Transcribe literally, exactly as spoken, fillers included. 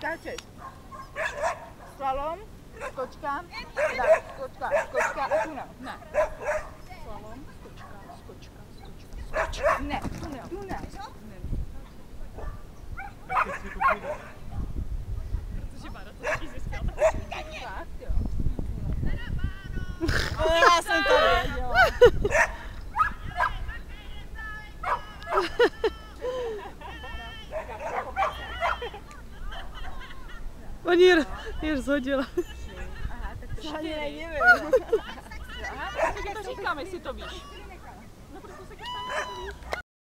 skáčeš. Slalom, skočka, tak, skočka, skočka a tunel. Ne. Slalom, skočka, skočka, skočka, skočka. Ne, tunel, tunel. Protože Bára to taky zjistila. Tak jo. Já jsem to věděla. On ji, ji rozhodila. Aha, tak to Ani nevím. Aha, Tak to říkám, jestli to víš. No proto se když tam to víš.